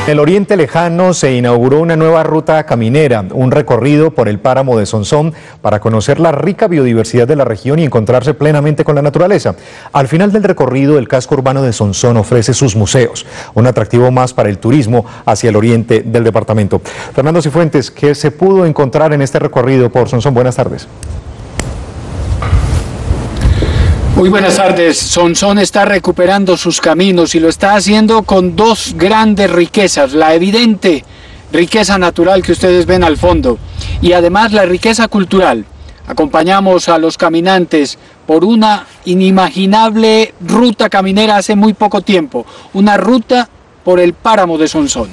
En el Oriente Lejano se inauguró una nueva ruta caminera, un recorrido por el páramo de Sonsón para conocer la rica biodiversidad de la región y encontrarse plenamente con la naturaleza. Al final del recorrido, el casco urbano de Sonsón ofrece sus museos, un atractivo más para el turismo hacia el oriente del departamento. Fernando Cifuentes, ¿qué se pudo encontrar en este recorrido por Sonsón? Buenas tardes. Muy buenas tardes. Sonsón está recuperando sus caminos y lo está haciendo con dos grandes riquezas. La evidente riqueza natural que ustedes ven al fondo y además la riqueza cultural. Acompañamos a los caminantes por una inimaginable ruta caminera hace muy poco tiempo. Una ruta por el páramo de Sonsón.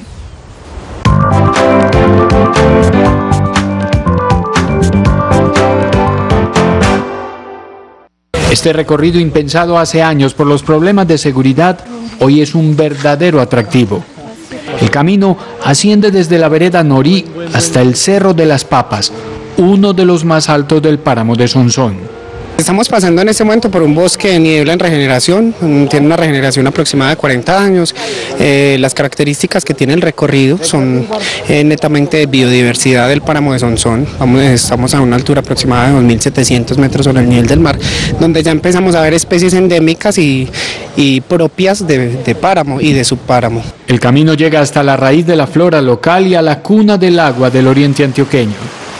Este recorrido impensado hace años por los problemas de seguridad, hoy es un verdadero atractivo. El camino asciende desde la vereda Norí hasta el Cerro de las Papas, uno de los más altos del páramo de Sonsón. Estamos pasando en este momento por un bosque de niebla en regeneración, tiene una regeneración aproximada de 40 años. Las características que tiene el recorrido son netamente de biodiversidad del páramo de Sonsón. Estamos a una altura aproximada de 2.700 metros sobre el nivel del mar, donde ya empezamos a ver especies endémicas y propias de páramo y de subpáramo. El camino llega hasta la raíz de la flora local y a la cuna del agua del oriente antioqueño.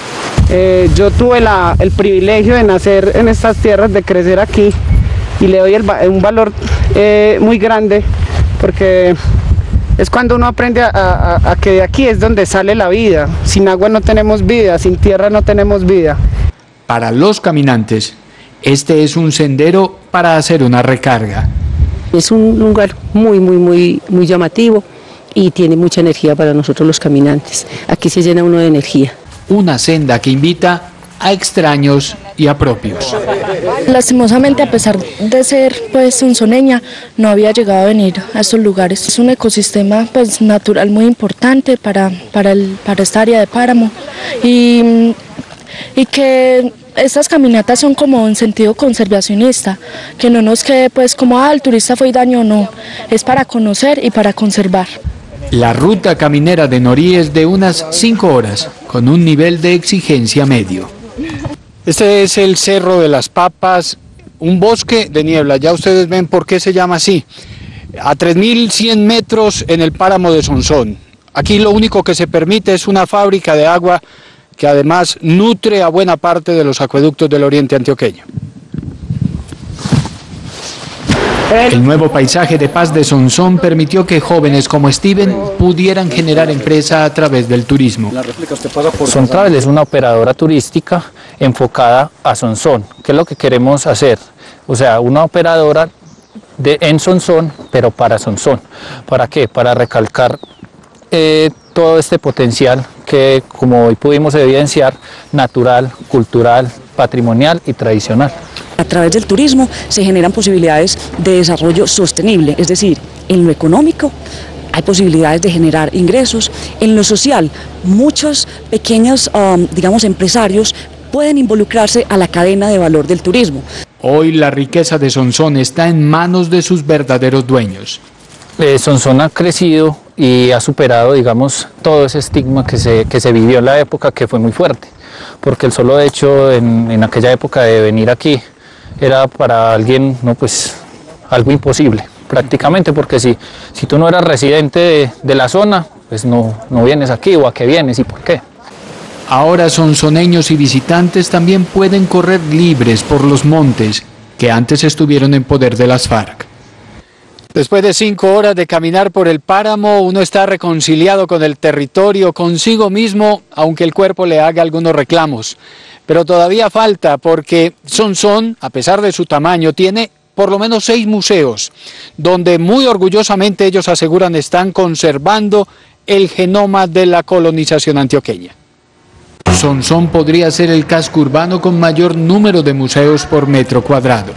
Yo tuve el privilegio de nacer en estas tierras, de crecer aquí, y le doy un valor muy grande, porque es cuando uno aprende a que de aquí es donde sale la vida. Sin agua no tenemos vida, sin tierra no tenemos vida. Para los caminantes, este es un sendero para hacer una recarga. Es un lugar muy llamativo y tiene mucha energía para nosotros los caminantes. Aquí se llena uno de energía. Una senda que invita a extraños y a propios. Lastimosamente, a pesar de ser sonsoneña, no había llegado a venir a estos lugares. Es un ecosistema natural muy importante para esta área de páramo y que estas caminatas son como en sentido conservacionista, que no nos quede como el turista fue y daño, no, es para conocer y para conservar. La ruta caminera de Norí es de unas 5 horas, con un nivel de exigencia medio. Este es el Cerro de las Papas, un bosque de niebla. Ya ustedes ven por qué se llama así. A 3.100 metros en el páramo de Sonsón. Aquí lo único que se permite es una fábrica de agua que además nutre a buena parte de los acueductos del oriente antioqueño. El nuevo paisaje de paz de Sonsón permitió que jóvenes como Steven pudieran generar empresa a través del turismo. Sontravel es una operadora turística enfocada a Sonsón. ¿Qué es lo que queremos hacer? O sea, una operadora en Sonsón, pero para Sonsón. ¿Para qué? Para recalcar todo este potencial que, como hoy pudimos evidenciar, natural, cultural, patrimonial y tradicional. A través del turismo se generan posibilidades de desarrollo sostenible, es decir, en lo económico hay posibilidades de generar ingresos, en lo social muchos pequeños empresarios pueden involucrarse a la cadena de valor del turismo. Hoy la riqueza de Sonsón está en manos de sus verdaderos dueños. Sonsón ha crecido y ha superado, digamos, todo ese estigma que se vivió en la época, que fue muy fuerte, porque el solo hecho en aquella época de venir aquí era para alguien algo imposible prácticamente, porque si tú no eras residente de la zona, pues no vienes aquí, o a qué vienes y por qué. Ahora sonsoneños y visitantes también pueden correr libres por los montes que antes estuvieron en poder de las FARC. Después de 5 horas de caminar por el páramo, uno está reconciliado con el territorio, consigo mismo, aunque el cuerpo le haga algunos reclamos. Pero todavía falta, porque Sonsón, a pesar de su tamaño, tiene por lo menos 6 museos, donde muy orgullosamente ellos aseguran están conservando el genoma de la colonización antioqueña. Sonsón podría ser el casco urbano con mayor número de museos por metro cuadrado.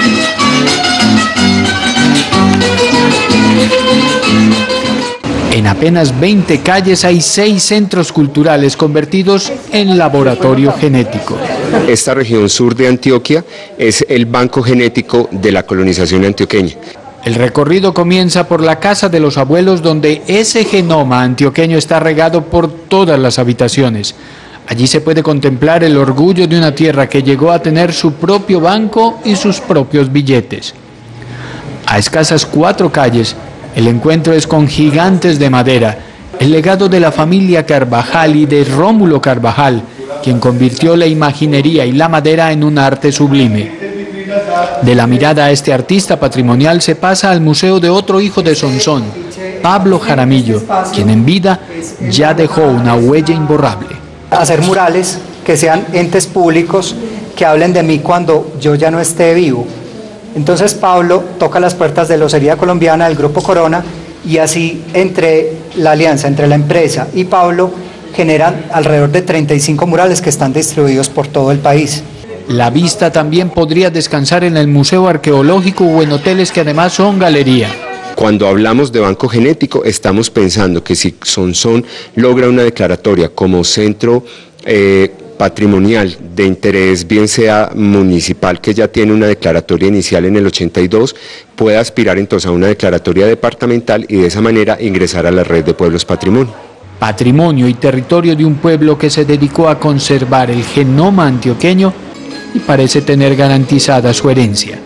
En apenas 20 calles hay 6 centros culturales convertidos en laboratorio genético. Esta región sur de Antioquia es el banco genético de la colonización antioqueña. El recorrido comienza por la casa de los abuelos, donde ese genoma antioqueño está regado por todas las habitaciones. Allí se puede contemplar el orgullo de una tierra que llegó a tener su propio banco y sus propios billetes. A escasas 4 calles, el encuentro es con gigantes de madera, el legado de la familia Carvajal y de Rómulo Carvajal, quien convirtió la imaginería y la madera en un arte sublime. De la mirada a este artista patrimonial se pasa al museo de otro hijo de Sonsón, Pablo Jaramillo, quien en vida ya dejó una huella imborrable. Hacer murales que sean entes públicos que hablen de mí cuando yo ya no esté vivo. Entonces Pablo toca las puertas de la Locería Colombiana del Grupo Corona y así entre la alianza entre la empresa y Pablo generan alrededor de 35 murales que están distribuidos por todo el país. La vista también podría descansar en el Museo Arqueológico o en hoteles que además son galería. Cuando hablamos de banco genético, estamos pensando que si Sonsón logra una declaratoria como centro patrimonial de interés, bien sea municipal, que ya tiene una declaratoria inicial en el 82, puede aspirar entonces a una declaratoria departamental y de esa manera ingresar a la red de pueblos patrimonio. Patrimonio y territorio de un pueblo que se dedicó a conservar el genoma antioqueño y parece tener garantizada su herencia.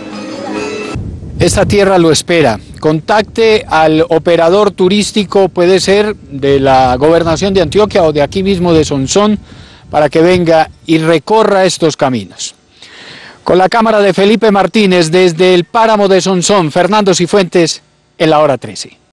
Esta tierra lo espera. Contacte al operador turístico, puede ser de la Gobernación de Antioquia o de aquí mismo de Sonsón, para que venga y recorra estos caminos. Con la cámara de Felipe Martínez desde el páramo de Sonsón, Fernando Cifuentes, en la hora 13.